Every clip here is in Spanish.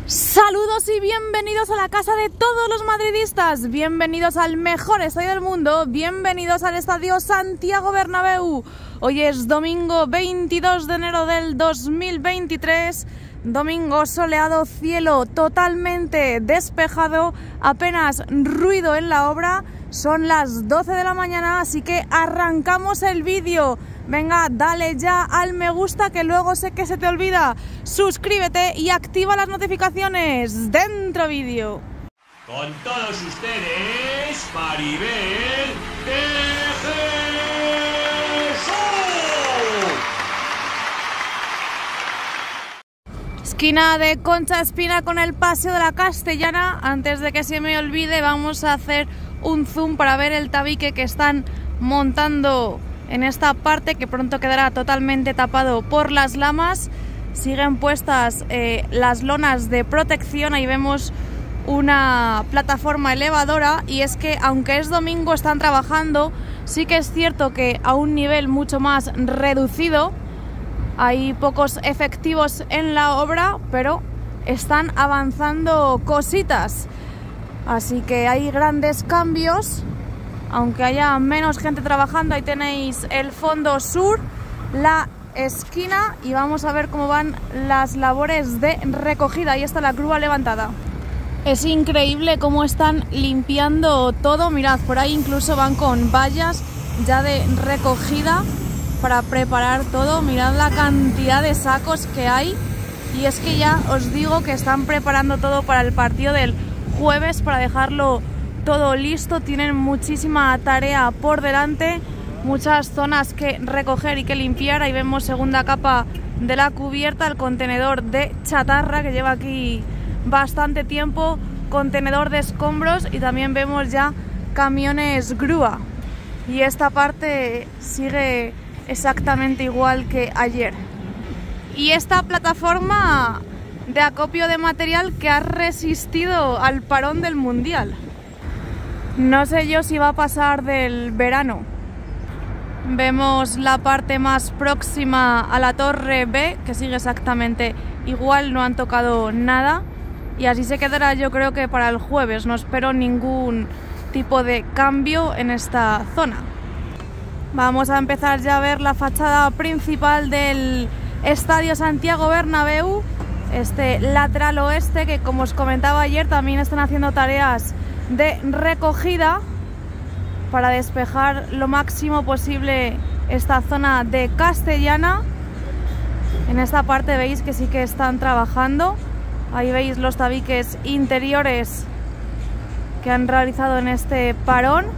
Saludos y bienvenidos a la casa de todos los madridistas, bienvenidos al mejor estadio del mundo, bienvenidos al estadio Santiago Bernabéu. Hoy es domingo 22 de enero del 2023, domingo soleado, cielo totalmente despejado, apenas ruido en la obra, son las 12 de la mañana, así que arrancamos el vídeo. Venga, dale ya al me gusta que luego sé que se te olvida. Suscríbete y activa las notificaciones. ¡Dentro vídeo! Con todos ustedes, Maribel Tejeso. Esquina de Concha Espina con el Paseo de la Castellana. Antes de que se me olvide, vamos a hacer un zoom para ver el tabique que están montando en esta parte, que pronto quedará totalmente tapado por las lamas. Siguen puestas las lonas de protección, ahí vemos una plataforma elevadora, y es que aunque es domingo están trabajando, sí que es cierto que a un nivel mucho más reducido, hay pocos efectivos en la obra, pero están avanzando cositas, así que hay grandes cambios. Aunque haya menos gente trabajando, ahí tenéis el fondo sur, la esquina, y vamos a ver cómo van las labores de recogida. Ahí está la grúa levantada. Es increíble cómo están limpiando todo. Mirad, por ahí incluso van con vallas ya de recogida para preparar todo. Mirad la cantidad de sacos que hay, y es que ya os digo que están preparando todo para el partido del jueves, para dejarlo todo listo. Tienen muchísima tarea por delante, muchas zonas que recoger y que limpiar. Ahí vemos segunda capa de la cubierta, el contenedor de chatarra que lleva aquí bastante tiempo, contenedor de escombros, y también vemos ya camiones grúa. Y esta parte sigue exactamente igual que ayer. Y esta plataforma de acopio de material que ha resistido al parón del Mundial. No sé yo si va a pasar del verano. Vemos la parte más próxima a la Torre B, que sigue exactamente igual, no han tocado nada. Y así se quedará, yo creo que para el jueves. No espero ningún tipo de cambio en esta zona. Vamos a empezar ya a ver la fachada principal del estadio Santiago Bernabéu. Este lateral oeste, que como os comentaba ayer, también están haciendo tareas de recogida para despejar lo máximo posible esta zona de Castellana. En esta parte veis que sí que están trabajando. Ahí veis los tabiques interiores que han realizado en este parón.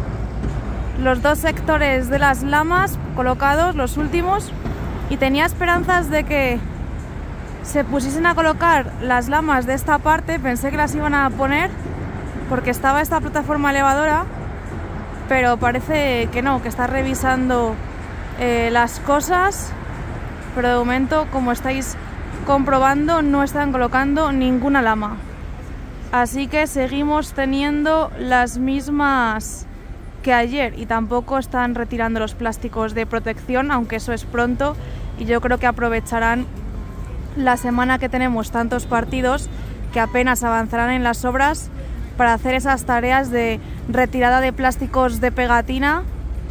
Los dos sectores de las lamas colocados, los últimos, y tenía esperanzas de que se pusiesen a colocar las lamas de esta parte. Pensé que las iban a poner porque estaba esta plataforma elevadora, pero parece que no, que está revisando las cosas. Pero de momento, como estáis comprobando, no están colocando ninguna lama, así que seguimos teniendo las mismas que ayer, y tampoco están retirando los plásticos de protección, aunque eso es pronto, y yo creo que aprovecharán la semana que tenemos tantos partidos, que apenas avanzarán en las obras, para hacer esas tareas de retirada de plásticos de pegatina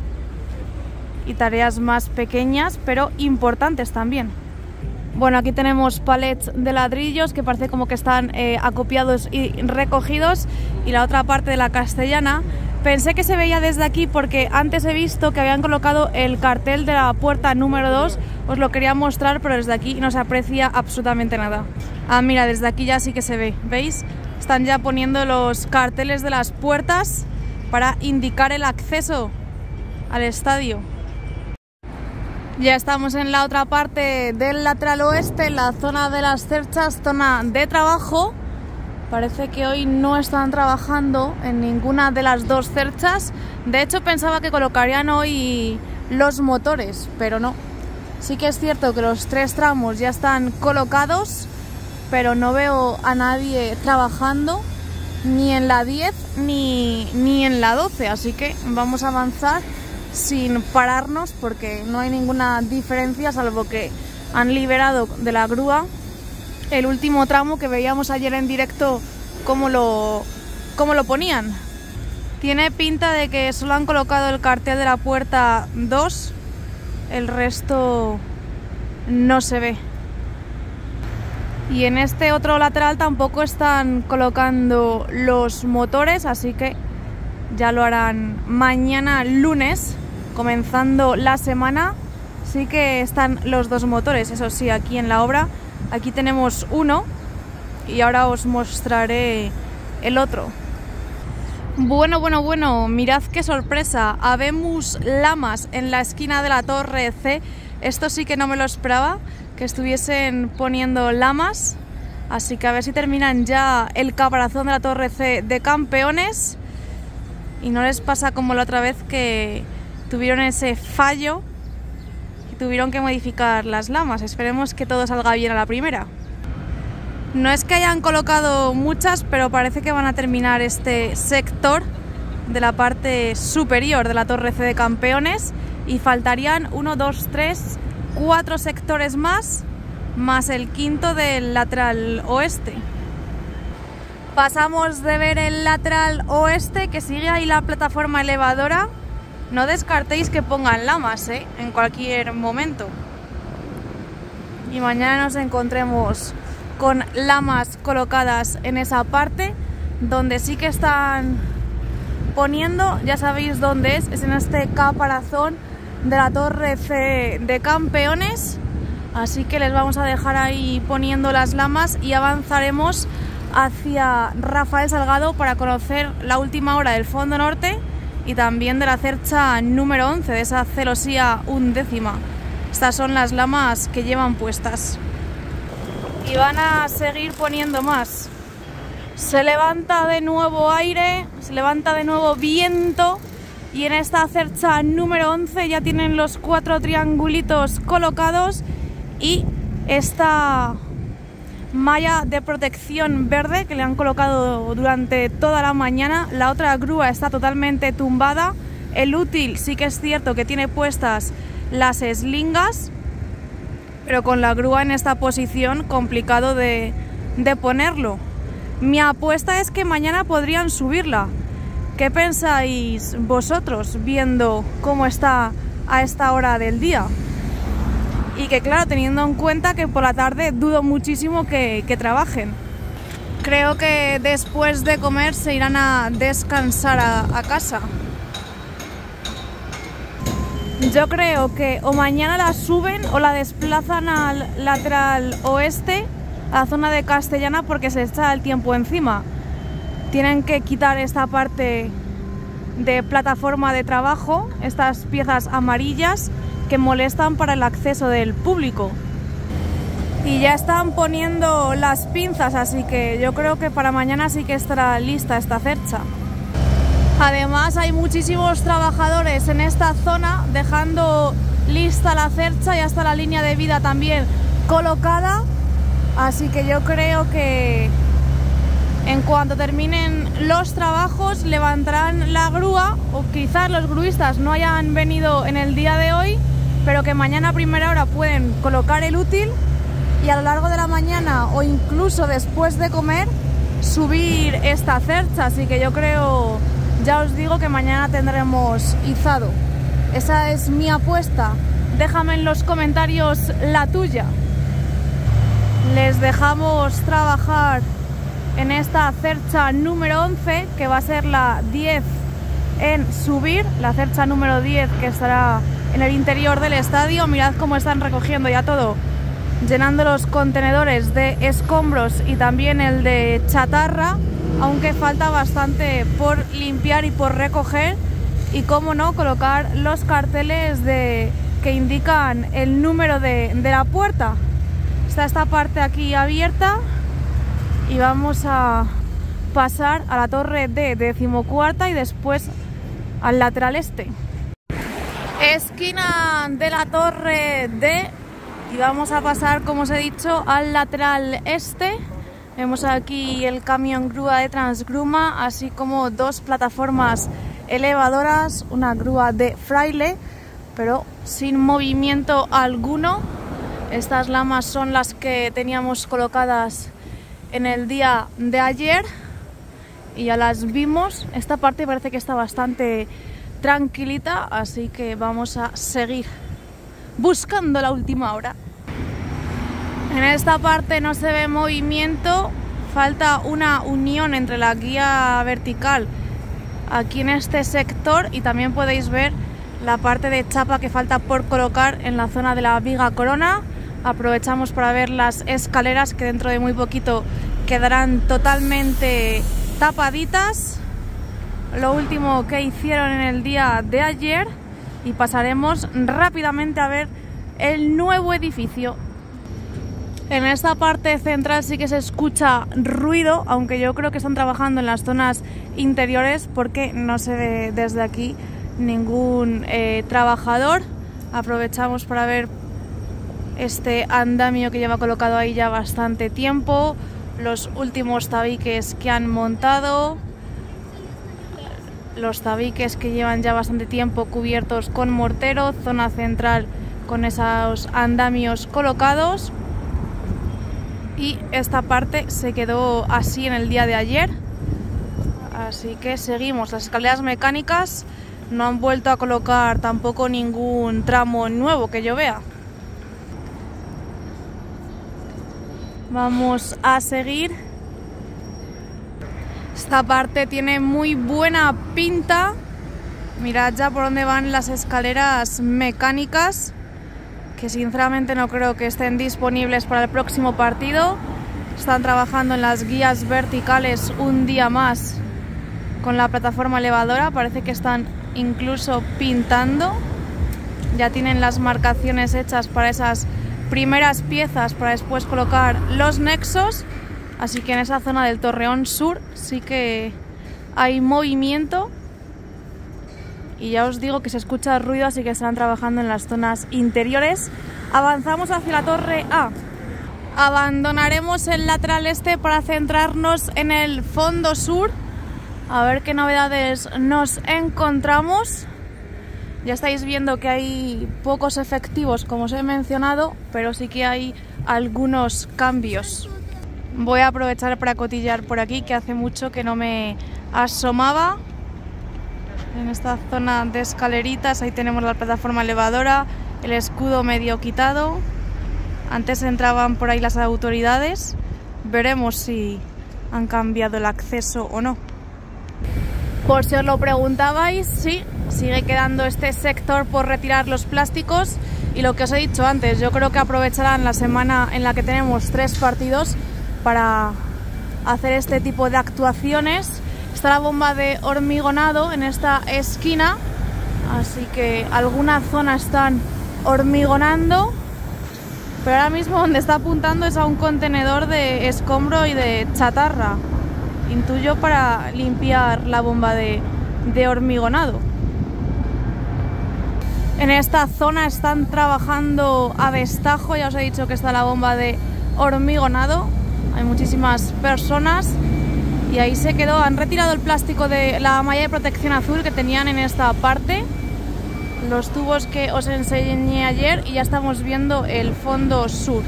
y tareas más pequeñas pero importantes también. Bueno, aquí tenemos palets de ladrillos que parece como que están acopiados y recogidos, y la otra parte de la Castellana. Pensé que se veía desde aquí porque antes he visto que habían colocado el cartel de la puerta número 2, os lo quería mostrar, pero desde aquí no se aprecia absolutamente nada. Ah, mira, desde aquí ya sí que se ve, ¿veis? Están ya poniendo los carteles de las puertas para indicar el acceso al estadio. Ya estamos en la otra parte del lateral oeste, la zona de las cerchas, zona de trabajo. Parece que hoy no están trabajando en ninguna de las dos cerchas. De hecho, pensaba que colocarían hoy los motores, pero no. Sí que es cierto que los tres tramos ya están colocados, pero no veo a nadie trabajando, ni en la 10 ni en la 12, así que vamos a avanzar sin pararnos porque no hay ninguna diferencia, salvo que han liberado de la grúa el último tramo que veíamos ayer en directo cómo lo ponían. Tiene pinta de que solo han colocado el cartel de la puerta 2, el resto no se ve. Y en este otro lateral tampoco están colocando los motores, así que ya lo harán mañana lunes, comenzando la semana. Sí que están los dos motores, eso sí, aquí en la obra. Aquí tenemos uno y ahora os mostraré el otro. Bueno, mirad qué sorpresa. Habemos lamas en la esquina de la Torre C. Esto sí que no me lo esperaba, que estuviesen poniendo lamas. Así que a ver si terminan ya el caparazón de la Torre C de campeones y no les pasa como la otra vez que tuvieron ese fallo y tuvieron que modificar las lamas. Esperemos que todo salga bien a la primera. No es que hayan colocado muchas, pero parece que van a terminar este sector de la parte superior de la Torre C de campeones y faltarían 1, 2, 3, 4 sectores más el quinto del lateral oeste. Pasamos de ver el lateral oeste, que sigue ahí la plataforma elevadora. No descartéis que pongan lamas, en cualquier momento. Y mañana nos encontremos con lamas colocadas en esa parte. Donde sí que están poniendo, ya sabéis dónde es en este caparazón de la Torre C de campeones. Así que les vamos a dejar ahí poniendo las lamas y avanzaremos hacia Rafael Salgado para conocer la última hora del fondo norte y también de la cercha número 11, de esa celosía 11ª. Estas son las lamas que llevan puestas. Y van a seguir poniendo más. Se levanta de nuevo aire, se levanta de nuevo viento y en esta cercha número 11 ya tienen los 4 triangulitos colocados y esta malla de protección verde que le han colocado durante toda la mañana. La otra grúa está totalmente tumbada. El útil sí que es cierto que tiene puestas las eslingas, pero con la grúa en esta posición complicado de ponerlo. Mi apuesta es que mañana podrían subirla. ¿Qué pensáis vosotros viendo cómo está a esta hora del día? Y que claro, teniendo en cuenta que por la tarde dudo muchísimo que trabajen. Creo que después de comer se irán a descansar a casa. Yo creo que o mañana la suben o la desplazan al lateral oeste, a la zona de Castellana, porque se echa el tiempo encima. Tienen que quitar esta parte de plataforma de trabajo, estas piezas amarillas que molestan para el acceso del público. Y ya están poniendo las pinzas, así que yo creo que para mañana sí que estará lista esta cercha. Además hay muchísimos trabajadores en esta zona dejando lista la cercha, ya está la línea de vida también colocada, así que yo creo que en cuanto terminen los trabajos levantarán la grúa, o quizás los gruistas no hayan venido en el día de hoy, pero que mañana a primera hora pueden colocar el útil y a lo largo de la mañana o incluso después de comer subir esta cercha, así que yo creo, ya os digo, que mañana tendremos izado. Esa es mi apuesta. Déjame en los comentarios la tuya. Les dejamos trabajar en esta cercha número 11, que va a ser la 10 en subir, la cercha número 10 que estará en el interior del estadio. Mirad cómo están recogiendo ya todo, llenando los contenedores de escombros y también el de chatarra, aunque falta bastante por limpiar y por recoger, y cómo no, colocar los carteles que indican el número de la puerta. Está esta parte aquí abierta y vamos a pasar a la torre D 14ª y después al lateral este. Esquina de la torre D y vamos a pasar, como os he dicho, al lateral este. Vemos aquí el camión grúa de Transgruma, así como dos plataformas elevadoras, una grúa de Fraile, pero sin movimiento alguno. Estas lamas son las que teníamos colocadas en el día de ayer y ya las vimos. Esta parte parece que está bastante tranquilita, así que vamos a seguir buscando la última hora. En esta parte no se ve movimiento, falta una unión entre la guía vertical aquí en este sector y también podéis ver la parte de chapa que falta por colocar en la zona de la viga corona. Aprovechamos para ver las escaleras que dentro de muy poquito quedarán totalmente tapaditas. Lo último que hicieron en el día de ayer y pasaremos rápidamente a ver el nuevo edificio. En esta parte central sí que se escucha ruido, aunque yo creo que están trabajando en las zonas interiores porque no se ve desde aquí ningún trabajador. Aprovechamos para ver este andamio que lleva colocado ahí ya bastante tiempo, los últimos tabiques que han montado, los tabiques que llevan ya bastante tiempo cubiertos con mortero, zona central con esos andamios colocados. Y esta parte se quedó así en el día de ayer, así que seguimos. Las escaleras mecánicas no han vuelto a colocar tampoco ningún tramo nuevo que yo vea. Vamos a seguir. Esta parte tiene muy buena pinta. Mirad ya por dónde van las escaleras mecánicas, que sinceramente no creo que estén disponibles para el próximo partido. Están trabajando en las guías verticales un día más con la plataforma elevadora. Parece que están incluso pintando. Ya tienen las marcaciones hechas para esas primeras piezas para después colocar los nexos. Así que en esa zona del Torreón Sur sí que hay movimiento. Y ya os digo que se escucha ruido, así que están trabajando en las zonas interiores. Avanzamos hacia la Torre A. Abandonaremos el lateral este para centrarnos en el fondo sur. A ver qué novedades nos encontramos. Ya estáis viendo que hay pocos efectivos, como os he mencionado, pero sí que hay algunos cambios. Voy a aprovechar para cotillar por aquí, que hace mucho que no me asomaba. En esta zona de escaleritas, ahí tenemos la plataforma elevadora, el escudo medio quitado. Antes entraban por ahí las autoridades. Veremos si han cambiado el acceso o no. Por si os lo preguntabais, sí, sigue quedando este sector por retirar los plásticos. Y lo que os he dicho antes, yo creo que aprovecharán la semana en la que tenemos 3 partidos para hacer este tipo de actuaciones. Está la bomba de hormigonado en esta esquina, así que alguna zona están hormigonando, pero ahora mismo donde está apuntando es a un contenedor de escombro y de chatarra, intuyo para limpiar la bomba de hormigonado. En esta zona están trabajando a destajo, ya os he dicho que está la bomba de hormigonado, hay muchísimas personas. Y ahí se quedó, han retirado el plástico de la malla de protección azul que tenían en esta parte, los tubos que os enseñé ayer, y ya estamos viendo el fondo sur.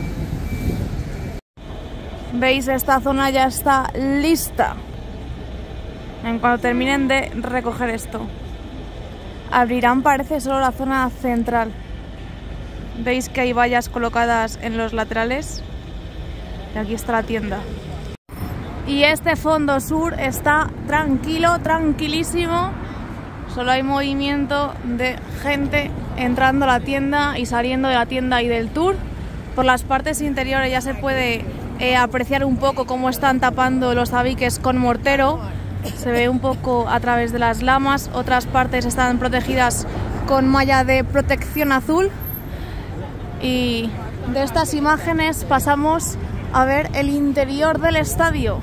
Veis, esta zona ya está lista. En cuanto terminen de recoger esto, abrirán, parece, solo la zona central. Veis que hay vallas colocadas en los laterales y aquí está la tienda. Y este fondo sur está tranquilo, tranquilísimo. Solo hay movimiento de gente entrando a la tienda y saliendo de la tienda y del tour. Por las partes interiores ya se puede apreciar un poco cómo están tapando los tabiques con mortero. Se ve un poco a través de las lamas. Otras partes están protegidas con malla de protección azul. Y de estas imágenes pasamos a ver el interior del estadio.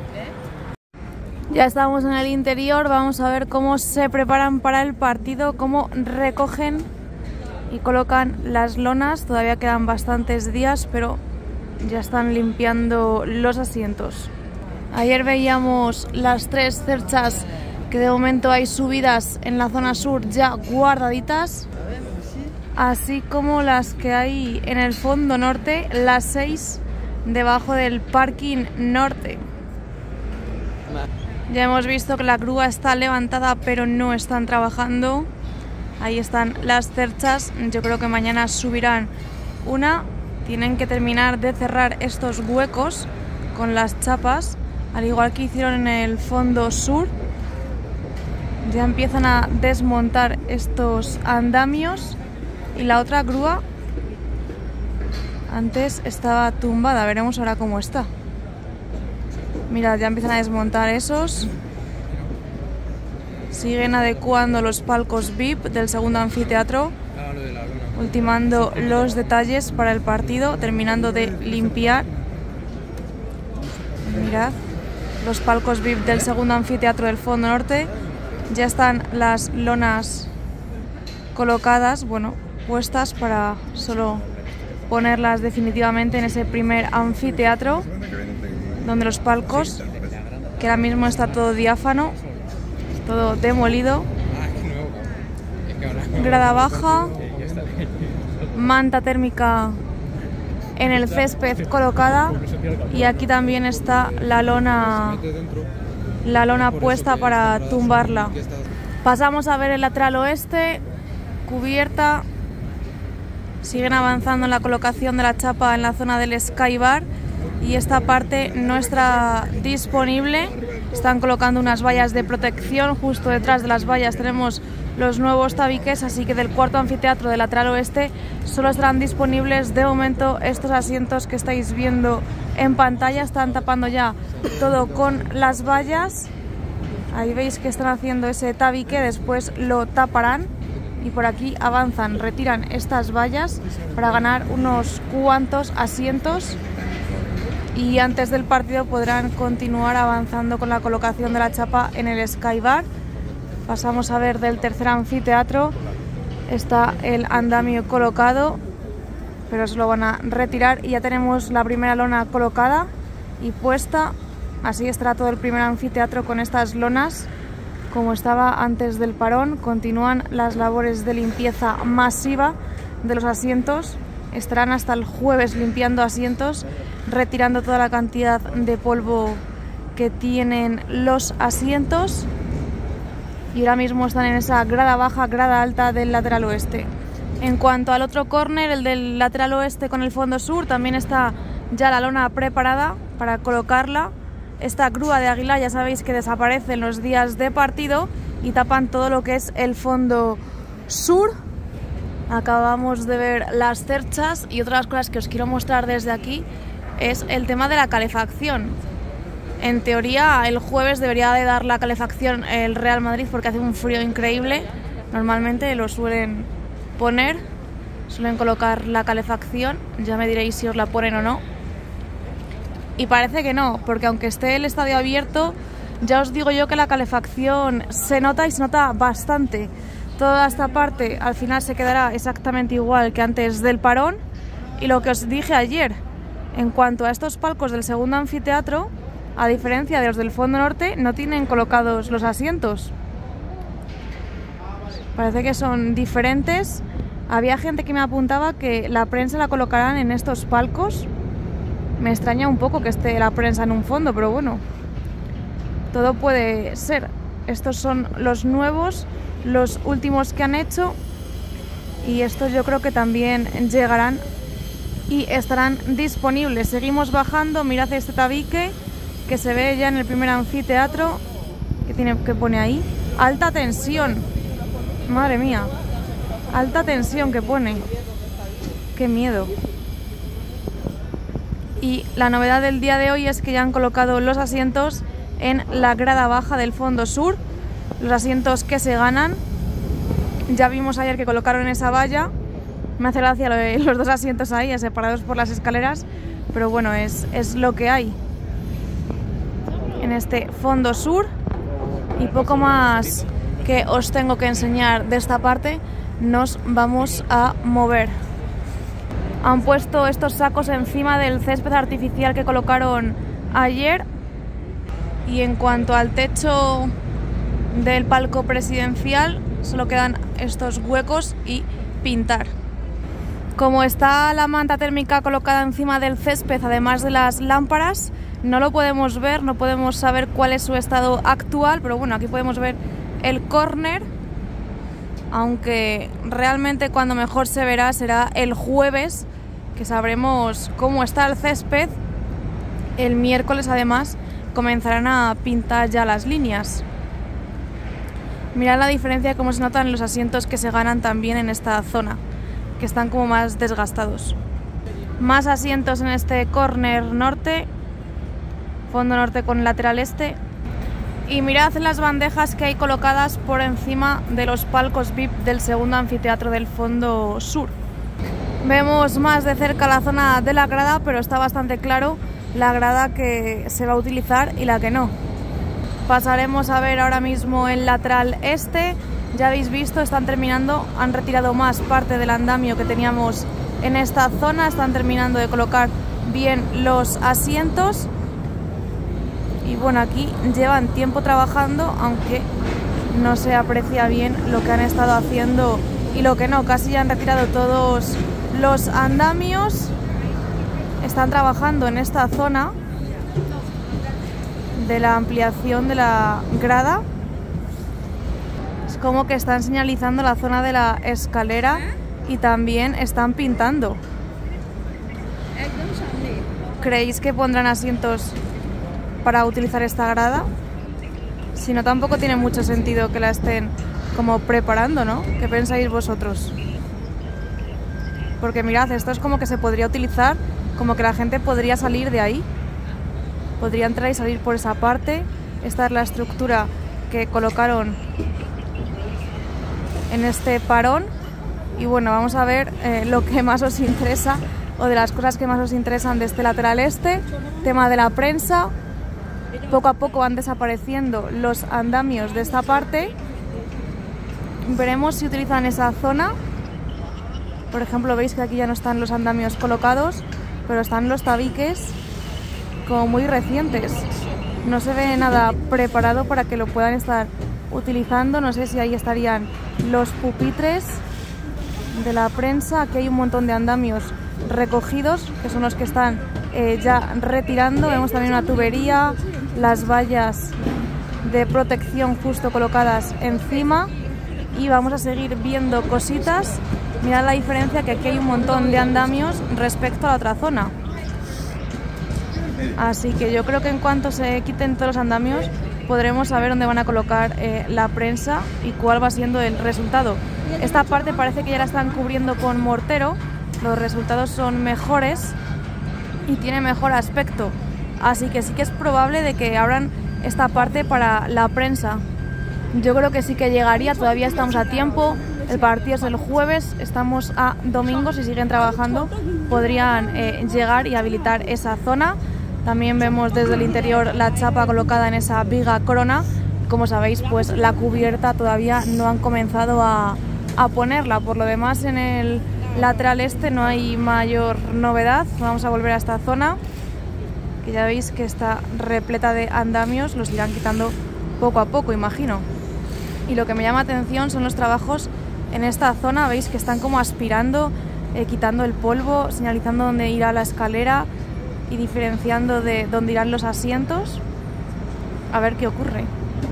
Ya estamos en el interior, vamos a ver cómo se preparan para el partido, cómo recogen y colocan las lonas. Todavía quedan bastantes días, pero ya están limpiando los asientos. Ayer veíamos las 3 cerchas que de momento hay subidas en la zona sur ya guardaditas. así como las que hay en el fondo norte, las 6 debajo del parking norte. Ya hemos visto que la grúa está levantada, pero no están trabajando. Ahí están las cerchas. Yo creo que mañana subirán una. Tienen que terminar de cerrar estos huecos con las chapas, al igual que hicieron en el fondo sur. Ya empiezan a desmontar estos andamios. Y la otra grúa antes estaba tumbada. Veremos ahora cómo está. Mirad, ya empiezan a desmontar esos. Siguen adecuando los palcos VIP del segundo anfiteatro, ultimando los detalles para el partido, terminando de limpiar. Mirad, los palcos VIP del segundo anfiteatro del fondo norte. Ya están las lonas colocadas, bueno, puestas para solo ponerlas definitivamente en ese primer anfiteatro, donde los palcos, que ahora mismo está todo diáfano, todo demolido. Grada baja, manta térmica en el césped colocada, y aquí también está la lona puesta para tumbarla. Pasamos a ver el lateral oeste, cubierta. Siguen avanzando en la colocación de la chapa en la zona del Sky Bar, y esta parte no está disponible. Están colocando unas vallas de protección. Justo detrás de las vallas tenemos los nuevos tabiques, así que del cuarto anfiteatro del lateral oeste solo estarán disponibles de momento estos asientos que estáis viendo en pantalla. Están tapando ya todo con las vallas. Ahí veis que están haciendo ese tabique, después lo taparán. Y por aquí avanzan, retiran estas vallas para ganar unos cuantos asientos, y antes del partido podrán continuar avanzando con la colocación de la chapa en el Sky Bar. Pasamos a ver del tercer anfiteatro. Está el andamio colocado, pero se lo van a retirar, y ya tenemos la primera lona colocada y puesta. Así estará todo el primer anfiteatro con estas lonas como estaba antes del parón. Continúan las labores de limpieza masiva de los asientos. Estarán hasta el jueves limpiando asientos, retirando toda la cantidad de polvo que tienen los asientos. Y ahora mismo están en esa grada baja, grada alta del lateral oeste. En cuanto al otro córner, el del lateral oeste con el fondo sur, también está ya la lona preparada para colocarla. Esta grúa de Aguilar ya sabéis que desaparece en los días de partido y tapan todo lo que es el fondo sur. Acabamos de ver las cerchas, y otra de las cosas que os quiero mostrar desde aquí es el tema de la calefacción. En teoría el jueves debería de dar la calefacción el Real Madrid, porque hace un frío increíble. Normalmente lo suelen poner, suelen colocar la calefacción. Ya me diréis si os la ponen o no. Y parece que no, porque aunque esté el estadio abierto, ya os digo yo que la calefacción se nota, y se nota bastante. Toda esta parte al final se quedará exactamente igual que antes del parón. Y lo que os dije ayer, en cuanto a estos palcos del segundo anfiteatro, a diferencia de los del fondo norte, no tienen colocados los asientos. Parece que son diferentes. Había gente que me apuntaba que la prensa la colocarán en estos palcos. Me extraña un poco que esté la prensa en un fondo, pero bueno, todo puede ser. Estos son los nuevos, los últimos que han hecho, y estos yo creo que también llegarán y estarán disponibles. Seguimos bajando. Mirad este tabique que se ve ya en el primer anfiteatro, que pone ahí alta tensión. Madre mía, alta tensión que pone. Qué miedo. Y la novedad del día de hoy es que ya han colocado los asientos en la grada baja del fondo sur, los asientos que se ganan. Ya vimos ayer que colocaron esa valla. Me hace gracia los dos asientos ahí, separados por las escaleras, pero bueno, es lo que hay en este fondo sur. Y poco más que os tengo que enseñar de esta parte. Nos vamos a mover. Han puesto estos sacos encima del césped artificial que colocaron ayer. Y en cuanto al techo del palco presidencial, solo quedan estos huecos y pintar. Como está la manta térmica colocada encima del césped, además de las lámparas, no lo podemos ver, no podemos saber cuál es su estado actual, pero bueno, aquí podemos ver el córner, aunque realmente cuando mejor se verá será el jueves, que sabremos cómo está el césped. El miércoles además comenzarán a pintar ya las líneas. Mirad la diferencia, cómo se notan los asientos que se ganan también en esta zona, que están como más desgastados. Más asientos en este córner norte, fondo norte con lateral este. Y mirad las bandejas que hay colocadas por encima de los palcos VIP del segundo anfiteatro del fondo sur. Vemos más de cerca la zona de la grada, pero está bastante claro la grada que se va a utilizar y la que no. Pasaremos a ver ahora mismo el lateral este. Ya habéis visto, están terminando, han retirado más parte del andamio que teníamos en esta zona, están terminando de colocar bien los asientos. Y bueno, aquí llevan tiempo trabajando, aunque no se aprecia bien lo que han estado haciendo y lo que no. Casi ya han retirado todos los andamios. Están trabajando en esta zona de la ampliación de la grada. Es como que están señalizando la zona de la escalera y también están pintando. ¿Creéis que pondrán asientos para utilizar esta grada? Si no, tampoco tiene mucho sentido que la estén como preparando, ¿no? ¿Qué pensáis vosotros? Porque mirad, esto es como que se podría utilizar, como que la gente podría salir de ahí. Podría entrar y salir por esa parte. Esta es la estructura que colocaron en este parón. Y bueno, vamos a ver lo que más os interesa, o de las cosas que más os interesan de este lateral este. Tema de la prensa. Poco a poco van desapareciendo los andamios de esta parte. Veremos si utilizan esa zona. Por ejemplo, veis que aquí ya no están los andamios colocados, pero están los tabiques como muy recientes. No se ve nada preparado para que lo puedan estar utilizando. No sé si ahí estarían los pupitres de la prensa. Aquí hay un montón de andamios recogidos, que son los que están ya retirando. Vemos también una tubería, las vallas de protección justo colocadas encima, y vamos a seguir viendo cositas. Mirad la diferencia, que aquí hay un montón de andamios respecto a la otra zona. Así que yo creo que en cuanto se quiten todos los andamios podremos saber dónde van a colocar la prensa y cuál va siendo el resultado. Esta parte parece que ya la están cubriendo con mortero. Los resultados son mejores y tiene mejor aspecto. Así que sí que es probable de que abran esta parte para la prensa. Yo creo que sí que llegaría, todavía estamos a tiempo. El partido es el jueves, estamos a domingo. Si siguen trabajando podrían llegar y habilitar esa zona. También vemos desde el interior la chapa colocada en esa viga crona. Como sabéis, pues la cubierta todavía no han comenzado a ponerla. Por lo demás, en el lateral este no hay mayor novedad. Vamos a volver a esta zona, que ya veis que está repleta de andamios. Los irán quitando poco a poco, imagino. Y lo que me llama atención son los trabajos en esta zona. Veis que están como aspirando, quitando el polvo, señalizando dónde irá la escalera y diferenciando de dónde irán los asientos. A ver qué ocurre.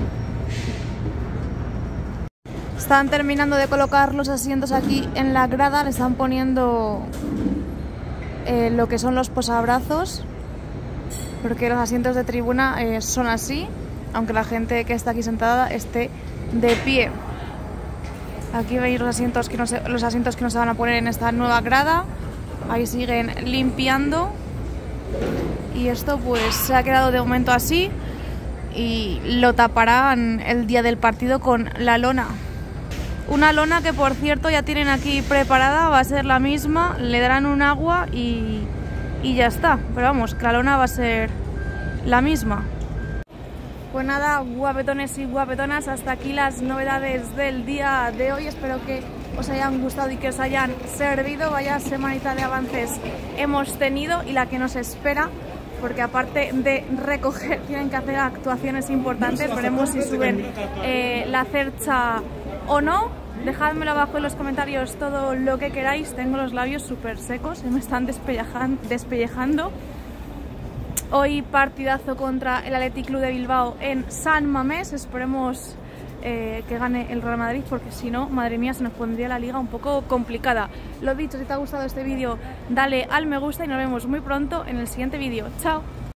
Están terminando de colocar los asientos aquí en la grada. Le están poniendo lo que son los posabrazos, porque los asientos de tribuna son así, aunque la gente que está aquí sentada esté de pie. Aquí veis los asientos que no se van a poner en esta nueva grada. Ahí siguen limpiando. Y esto pues se ha quedado de momento así, y lo taparán el día del partido con la lona. Una lona que, por cierto, ya tienen aquí preparada, va a ser la misma, le darán un agua y ya está. Pero vamos, que la lona va a ser la misma. Pues nada, guapetones y guapetonas, hasta aquí las novedades del día de hoy. Espero que os hayan gustado y que os hayan servido. Vaya semanita de avances hemos tenido, y la que nos espera, porque aparte de recoger tienen que hacer actuaciones importantes. Veremos si suben la cercha o no. Dejádmelo abajo en los comentarios todo lo que queráis. Tengo los labios súper secos, se me están despellejando. Hoy partidazo contra el Athletic Club de Bilbao en San Mamés. Esperemos que gane el Real Madrid, porque si no, madre mía, se nos pondría la liga un poco complicada. Lo dicho, si te ha gustado este vídeo, dale al me gusta y nos vemos muy pronto en el siguiente vídeo. ¡Chao!